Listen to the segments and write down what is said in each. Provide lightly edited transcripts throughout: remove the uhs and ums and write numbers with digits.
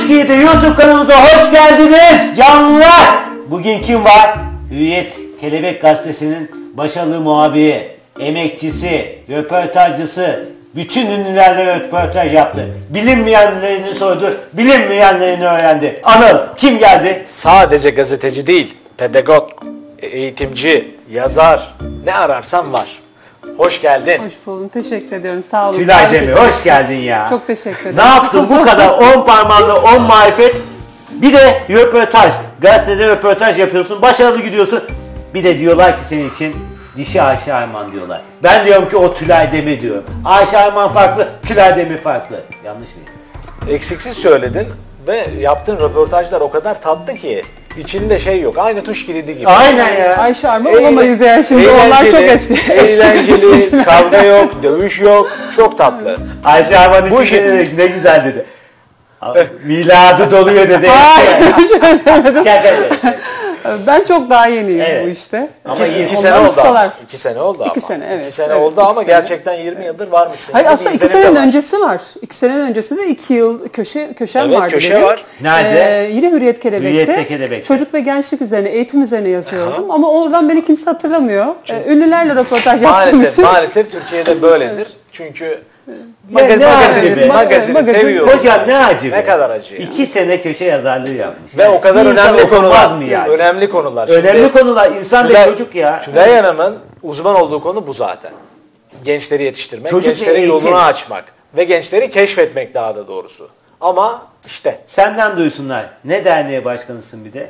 Tuşki'de YouTube kanalımıza hoş geldiniz canlılar. Bugün kim var? Hürriyet Kelebek Gazetesi'nin başarılı muhabiri, emekçisi, röportajcısı, bütün ünlülerle röportaj yaptı. Bilinmeyenlerini sordu, bilinmeyenlerini öğrendi. Anıl, kim geldi? Sadece gazeteci değil, pedagog, eğitimci, yazar, ne ararsan var. Hoş geldin. Hoş buldum. Teşekkür ediyorum. Sağ olun. Tülay Demir, hoş geldin ya. Çok teşekkür ederim. Ne yaptın bu kadar 10 parmağınla 10 marifet? Bir de röportaj. Gazetede röportaj yapıyorsun, başarılı gidiyorsun. Bir de diyorlar ki senin için dişi Ayşe Arman diyorlar. Ben diyorum ki o Tülay Demir diyorum. Ayşe Arman farklı, Tülay Demir farklı. Yanlış mıyım? Eksiksiz söyledin ve yaptığın röportajlar o kadar tatlı ki içinde şey yok. Aynı tuş kilidi gibi. Aynen ya. Ayşe Arman olamayız yani şimdi. Onlar çok eski. Eğlenceli, kavga yok, dövüş yok. Çok tatlı. Ayşe Arman Bu için işi- ne güzel dedi. Miladı doluyor dedi. Gel. Ben çok daha yeniyim Evet. bu işte. Ama İki iki sene Onlar oldu ustalar. ama. 2 sene oldu ama. 2 sene, evet. 2 sene Evet, oldu iki ama sene. gerçekten 20 yıldır varmışsın. Hayır gibi aslında bir 2 izlenim de senenin var. öncesi var. 2 senenin öncesinde 2 yıl köşem Evet, vardı. köşe benim. var. Nerede? Yine Hürriyet Kelebek'te. Hürriyet'te Kelebek'te. Çocuk ve gençlik üzerine, eğitim üzerine yazıyordum. Ama oradan beni kimse hatırlamıyor. Ünlülerle röportaj yaptığım için. Maalesef Türkiye'de böyledir. Çünkü Ne acı magazini be. seviyoruz. Hocam ne acı be. Ne kadar acı ya. 2 sene köşe yazarlığı yapmış. Ve o kadar Bir insan önemli okumaz konular. mı yani? Önemli konular. Önemli Şimdi konular. İnsan ve çocuk ya. Tülay Hanım'ın uzman olduğu konu bu zaten. Gençleri yetiştirmek, Çocuk ve gençlerin eğitim. yolunu açmak ve gençleri keşfetmek daha da doğrusu. Ama işte Senden duysunlar. Ne derneği başkanısın bir de?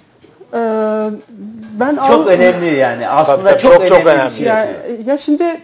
Ben Çok önemli yani. Aslında Tabii, çok çok önemli önemli. bir şey. Ya şimdi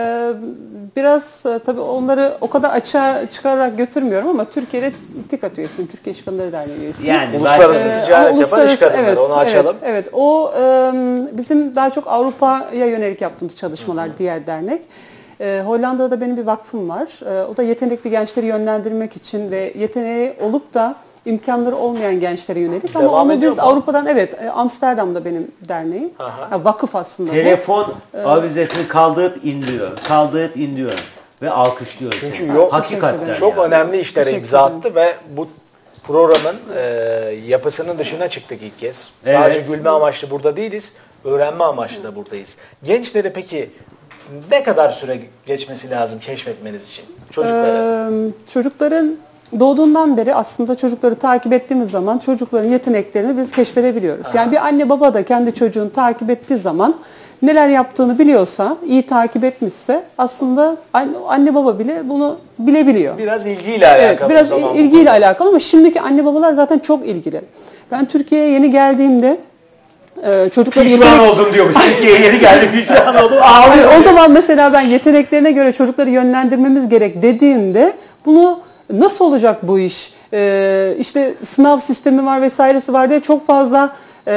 biraz tabii onları o kadar açığa çıkararak götürmüyorum ama Türkiye'de TİKAT üyesiyim. Türkiye İş Kadınları Derneği üyesiyim. Yani uluslararası başka- ticaret Ama yapan iş kadınları. evet, Onu açalım. Evet. O bizim daha çok Avrupa'ya yönelik yaptığımız çalışmalar diğer dernek. Hollanda'da da benim bir vakfım var. O da yetenekli gençleri yönlendirmek için ve yeteneği olup da imkanları olmayan gençlere yönelik. Ama Devam onu ediyor biz mu? Avrupa'dan Amsterdam'da benim derneğim. Ya, vakıf aslında bu. Telefon avizesini kaldırıp indiriyorum. Kaldırıp indiriyorum. Ve alkışlıyorum Çünkü seni. yok. Hakikaten çok yani. önemli işlere Teşekkür imza ederim. attı ve bu programın yapısının dışına çıktık ilk kez. Sadece Evet. gülme amaçlı burada değiliz, öğrenme amaçlı da buradayız. Gençleri peki ne kadar süre geçmesi lazım keşfetmeniz için? Çocukları. Çocukların doğduğundan beri aslında çocukları takip ettiğimiz zaman çocukların yeteneklerini biz keşfedebiliyoruz. Yani bir anne baba da kendi çocuğunu takip ettiği zaman neler yaptığını biliyorsa, iyi takip etmişse aslında anne baba bile bunu bilebiliyor. Biraz ilgiyle alakalı. Evet, biraz o zaman. ilgiyle alakalı ama şimdiki anne babalar zaten çok ilgili. Ben Türkiye'ye yeni geldiğimde çocukları Pişman oldum diyormuş. Türkiye'ye yeni geldim pişman oldum. Ağlıyor. O zaman mesela ben yeteneklerine göre çocukları yönlendirmemız gerek dediğimde bunu nasıl olacak bu iş? İşte sınav sistemi var vesairesi var diye çok fazla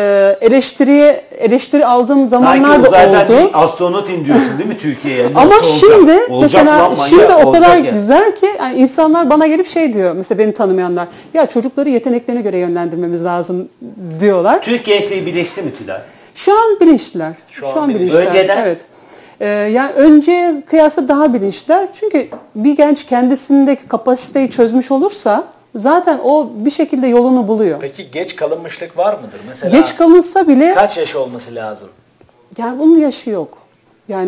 eleştiri aldığım zamanlar Sanki da uzaydan oldu. bir astronot indiriyorsun değil mi Türkiye'ye? Nasıl Ama olacak? şimdi Olacak mesela lan manyak, şimdi o kadar olacak ya. güzel ki yani insanlar bana gelip şey diyor mesela beni tanımayanlar ya çocukları yeteneklerine göre yönlendirmemiz lazım diyorlar. Türk gençliği birleşti mi Tülay? Şu an bilinçliler. Şu an bilinçliler. Önceden? Evet. Yani önce kıyasla daha bilinçliler. Çünkü bir genç kendisindeki kapasiteyi çözmüş olursa zaten o bir şekilde yolunu buluyor. Peki geç kalınmışlık var mıdır? Mesela Geç kalınsa bile kaç yaş olması lazım? yani bunun yaşı yok. Yani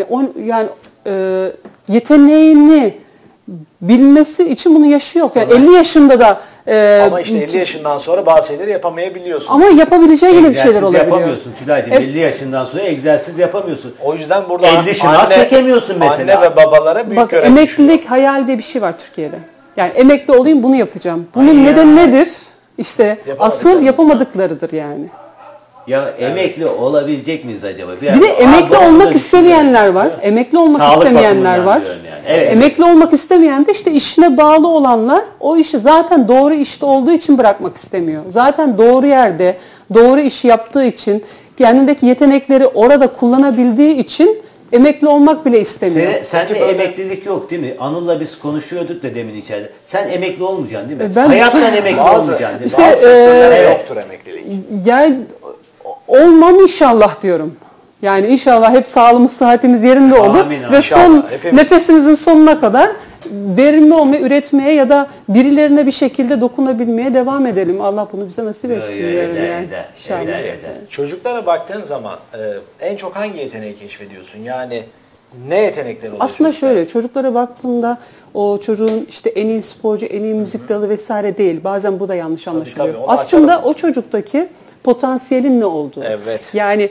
yeteneğini bilmesi için bunun yaşı yok. Yani 50 yaşında da Ama işte 50 yaşından sonra bazı şeyleri yapamayabiliyorsun. ama yapabileceği yine bir şeyler Egzersiz olabiliyor. yapamıyorsun Tülay'cığım. 50 yaşından sonra egzersiz yapamıyorsun. O yüzden burada 50 şınav çekemiyorsun mesela. Anne ve babalara büyük Bak görev emeklilik hayal diye bir şey var Türkiye'de. Yani emekli olayım bunu yapacağım. Bunun Ay nedeni ya. nedir? İşte asıl Yapamadıklarımız. yapamadıklarıdır yani. Ya emekli olabilecek miyiz acaba? Bir de emekli Abi, onu da olmak istemeyenler var. Emekli olmak Sağlık istemeyenler bakımından var. diyorum yani. Evet. Emekli olmak istemeyen de işte işine bağlı olanlar o işi zaten doğru işte olduğu için bırakmak istemiyor. Zaten doğru yerde doğru işi yaptığı için kendindeki yetenekleri orada kullanabildiği için emekli olmak bile istemiyor. Sence emeklilik yok değil mi? Anıl'la biz konuşuyorduk da demin içeride. Sen emekli olmayacaksın değil mi? Ben- Hayattan emekli Bazı- olmayacaksın değil mi? İşte, Bazı sektörlerde evet. yoktur emeklilik. Yani olmam inşallah diyorum. Yani inşallah hep sağlığımız, sıhhatimiz yerinde olur Amin, ve inşallah. son Hepimiz. nefesimizin sonuna kadar verimli olmaya, üretmeye ya da birilerine bir şekilde dokunabilmeye devam edelim. Allah bunu bize nasip etsin diyorum yani. İnşallah. Çocuklara baktığın zaman en çok hangi yeteneği keşfediyorsun? Yani ne yetenekleri oluyor? Aslında çocuklar? şöyle, çocuklara baktığımda o çocuğun işte en iyi sporcu, en iyi müzik dalı vesaire değil. Bazen bu da yanlış anlaşılıyor. tabii, onu Aslında açalım. o çocuktaki potansiyelin ne olduğu. Evet. Yani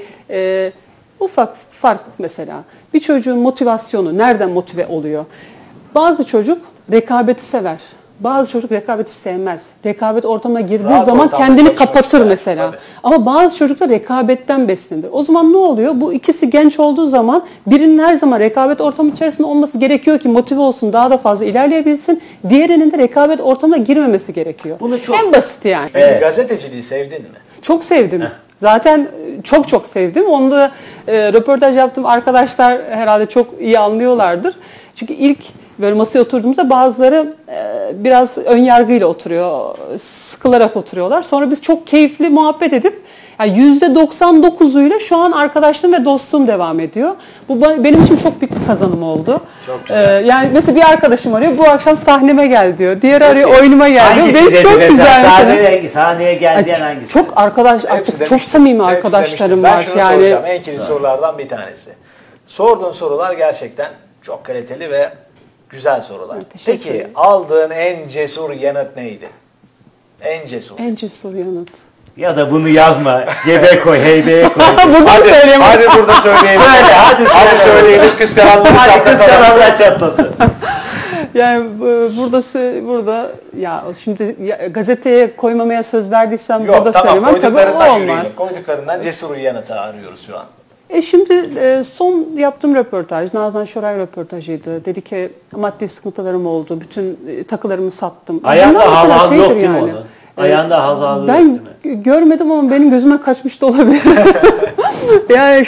ufak fark mesela. Bir çocuğun motivasyonu nereden motive oluyor? Bazı çocuk rekabeti sever. Bazı çocuk rekabeti sevmez. Rekabet ortamına girdiği Rahat zaman ortamda kendini çalışmak kapatır ister. mesela. Tabii. Ama bazı çocuklar rekabetten beslenir. O zaman ne oluyor? Bu ikisi genç olduğu zaman birinin her zaman rekabet ortamı içerisinde olması gerekiyor ki motive olsun, daha da fazla ilerleyebilsin. Diğerinin de rekabet ortamına girmemesi gerekiyor. Bunu çok- En basit yani. Peki gazeteciliği sevdin mi? Çok sevdim. Zaten çok sevdim. Onu da röportaj yaptım. Arkadaşlar herhalde çok iyi anlıyorlardır. Çünkü ilk böyle masaya oturduğumuzda bazıları biraz ön yargıyla oturuyor. Sıkılarak oturuyorlar. Sonra biz çok keyifli muhabbet edip yani %99'uyla şu an arkadaşlığım ve dostluğum devam ediyor. Bu benim için çok büyük bir kazanım oldu. Çok güzel. Yani mesela bir arkadaşım arıyor. Bu akşam sahneme gel diyor. Diğeri arıyor oyunuma gel diyor. Hangisi Benim dedi çok mesela? güzel. Sahneye gel diyen hangisi? Çok arkadaş, Hepsi artık çok demiştim. samimi Hepsi arkadaşlarım demiştim. var. Ben şunu Yani soracağım. En kilit sorulardan bir tanesi. Sorduğun sorular gerçekten çok kaliteli ve güzel sorular. Teşekkür Peki ederim. aldığın en cesur yanıt neydi? En cesur. en cesur yanıt. Ya da bunu yazma. Cebe koy, heybeye koy. Buradan söyleyeyim. Hadi burada söyleyelim. Söyle, hadi söyleyelim. Kıskananları Hadi kız çatlatalım. kanallar çatlasın. Yani burada ya şimdi gazeteye koymamaya söz verdiysem Yok burada tamam, söylemem tabii o koyduklarından olmaz. yürüyelim. Koyduklarından cesur yanıtı arıyoruz şu an. Şimdi son yaptığım röportaj, Nazan Şoray röportajıydı. Dedi ki maddi sıkıntılarım oldu, bütün takılarımı sattım. Ayağında Bunlar mesela hal şeydir yok değil mi onun? Ayağında hal yok Ben değil mi? görmedim ama benim gözüme kaçmış da olabilir. Yani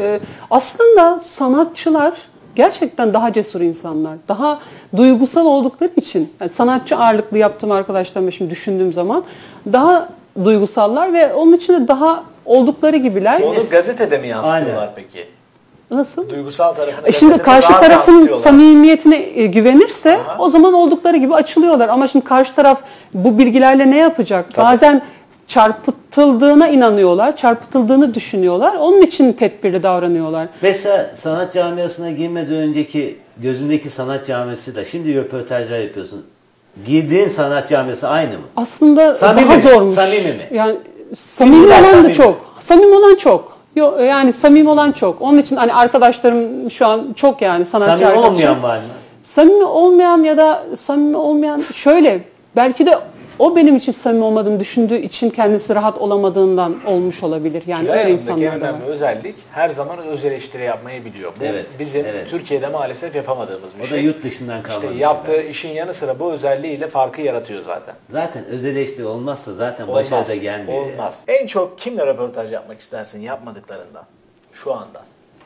aslında sanatçılar gerçekten daha cesur insanlar. Daha duygusal oldukları için. Yani sanatçı ağırlıklı yaptığım arkadaşlarımla şimdi düşündüğüm zaman daha duygusallar ve onun için de daha oldukları gibiler. Onu gazetede mi yansıtıyorlar Aynen. peki? Nasıl? Duygusal tarafını Şimdi gazetede karşı daha tarafın yansıtıyorlar. samimiyetine güvenirse Aha. o zaman oldukları gibi açılıyorlar. Ama şimdi karşı taraf bu bilgilerle ne yapacak? Tabii. Bazen çarpıtıldığına inanıyorlar, çarpıtıldığını düşünüyorlar. Onun için tedbirli davranıyorlar. Mesela sanat camiasına girmeden önceki gözündeki sanat camiası da şimdi röportajlar yapıyorsun. Girdiğin sanat camiası aynı mı? Aslında Samimi daha mi? zormuş. Samimi mi? Yani samimi Bilgiler olan samimi. da çok. Samimi olan çok. Yani samimi olan çok. Onun için hani arkadaşlarım şu an çok yani sanatçı Samimi arkadaşlarım. olmayan var mı? Samimi olmayan ya da samimi olmayan şöyle belki de o benim için samimi olmadığımı düşündüğü için kendisi rahat olamadığından olmuş olabilir. Yani Tülay öyle Hanım'daki en insanlar da var. önemli özellik her zaman öz eleştiri yapmayı biliyor. Bu Evet, bizim evet. Türkiye'de maalesef yapamadığımız bir O da şey. yurt dışından kalma. İşte bir yaptığı şey. işin yanı sıra bu özelliğiyle farkı yaratıyor zaten. Zaten öz eleştiri olmazsa zaten Olmaz. başarı da gelmiyor. yani. Olmaz. En çok kimle röportaj yapmak istersin yapmadıklarından? Şu anda.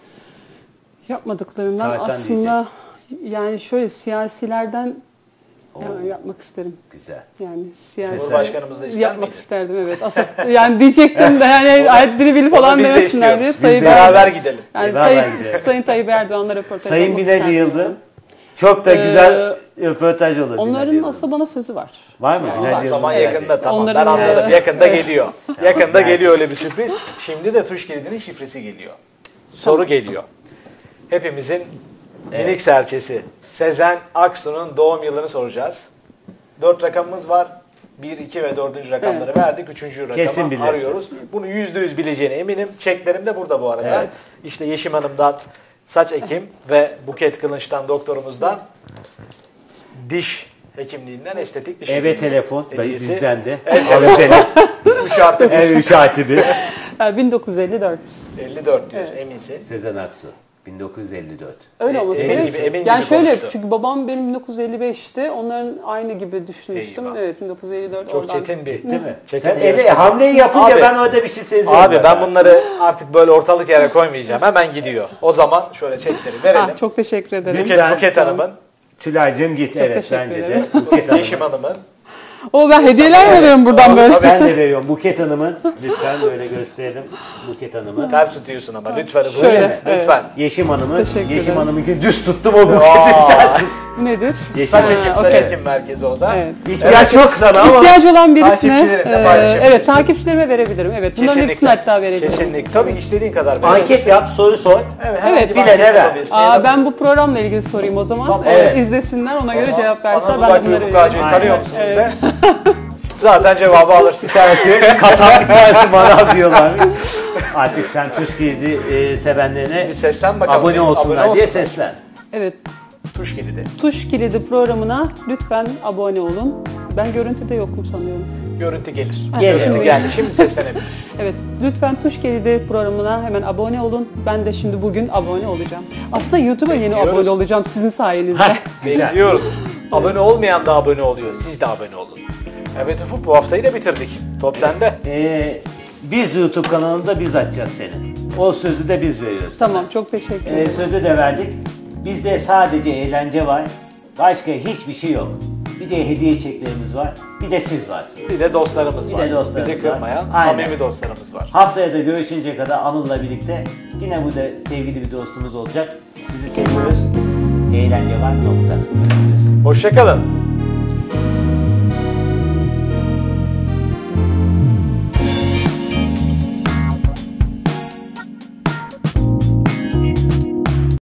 Yapmadıklarından Tarkan aslında yani şöyle siyasilerden yani yapmak isterim. Güzel. Yani siyasi Cumhurbaşkanımız da ister yapmak miydi? isterdim evet. Yani diyecektim de yani ayetleri bilip Onu falan biz de demesinler diye. istiyoruz. Tayyip Beraber Erdoğan- gidelim. Yani Beraber gidelim. Sayın Tayyip Erdoğan'la röportaj Sayın yapmak Binali isterdim Yıldırım. yani. Çok da güzel röportaj olur. Binali Onların Yıldırım. aslında bana sözü var. Var mı? Yani Binali var. Yıldırım Zaman geldi. yakında tamam. Onların, ben anladım. Yakında geliyor. Yakında Yani. geliyor öyle bir sürpriz. Şimdi de tuş kilidinin şifresi geliyor. Soru geliyor. Hepimizin minik serçesi Sezen Aksu'nun doğum yılını soracağız. 4 rakamımız var. 1, 2 ve 4. rakamları verdik. 3. Kesin rakamı bilirsin. arıyoruz. Bunu %100 bileceğine eminim. Çeklerim de burada bu arada. Evet. İşte Yeşim Hanım'dan saç ekim ve Buket Kılınç'tan doktorumuzdan diş hekimliğinden estetik diş Eve hekimliği telefon hediyesi. bizden de. Evet, Al seni. 3 artı 1. Ev 3 artı 1. 1954. 54 diyoruz eminsin. Sezen Aksu. 1954. Öyle olması Emin gerekiyor. gibi, emin Yani gibi şöyle konuştu. çünkü babam benim 1955'ti. Onların aynı gibi düşünmüştüm. Eyvah. Evet 1954 Çok oradan. çetin bir. Değil mi? Çetin Sen bir ele yarışma. hamleyi yapınca Abi, ben orada bir şey seziyorum. Abi ben bunları artık böyle ortalık yere koymayacağım. Hemen gidiyor. O zaman şöyle çekleri verelim. Ah, çok teşekkür ederim. Buket Hanım'ın, Tülay'cığım git. Evet teşekkür bence ederim. de. Buket Yeşim Hanım'ın. Hanım'ın. O ben hediyeler veriyorum buradan böyle. Ben de veriyorum. Buket Hanım'ın, lütfen böyle gösterelim. Buket Hanım'ın. Ters tutuyorsun ama lütfen. Şöyle, Lütfen. Yeşim Hanım'ın. Teşekkür Yeşim ederim. Hanım'ınki düz tuttum, o Buket'in tersi. Bu nedir? Yeşim Saç Hanım. ekim, Ha, saç okey. ekim merkezi o da. Evet. İhtiyaç yok sana ama. İhtiyacı olan birisine, Takipçilerine paylaşabilirsin. evet takipçilerime verebilirim. Evet, bunların hepsini hatta verebilirim. Kesinlikle. Tabii istediğin kadar. Anket yap, soru sor. Evet. Evet. Bilene ver. Ben bu programla ilgili sorayım o zaman. Tamam, evet. İzlesinler, ona göre cevap versinler. Ben Anadolu'daki de bunları hukuk ağacını veririm. tanıyor musunuz Evet. de? Zaten cevabı alırsın. Kasap bir tanesi bana diyorlar. Artık sen Tuş Kilidi sevenlerine Bir seslen bakalım. abone olsunlar Abone diye olsunlar. seslen. Evet, Tuş kilidi. Tuş Kilidi programına lütfen abone olun. Ben görüntüde yokum sanıyorum. Görüntü gelir. Gelir. Görüntü geldi. Şimdi seslenebiliriz. Evet, lütfen Tuş Kilidi programına hemen abone olun. Ben de şimdi bugün abone olacağım. Aslında YouTube'a yeni Bekliyoruz. abone olacağım sizin sayenizde. Heh, güzel. Bekliyoruz. Abone olmayan da abone oluyor. Siz de abone olun. Evet Ufuk, bu haftayı da bitirdik. Top sende. Biz YouTube kanalında biz açacağız senin. O sözü de biz veriyoruz. Tamam, çok teşekkür ederim. Sözü de verdik. Bizde sadece eğlence var. Başka hiçbir şey yok. Bir de hediye çeklerimiz var. Bir de siz varsınız. Bir de dostlarımız Bir var. de dostlarımız Bizi kırmayan var. Aynen. samimi dostlarımız var. Haftaya da görüşünceye kadar Anıl'la birlikte yine burada sevgili bir dostumuz olacak. Sizi seviyoruz. Eğlence var. Nokta. Görüşürüz. Hoşçakalın.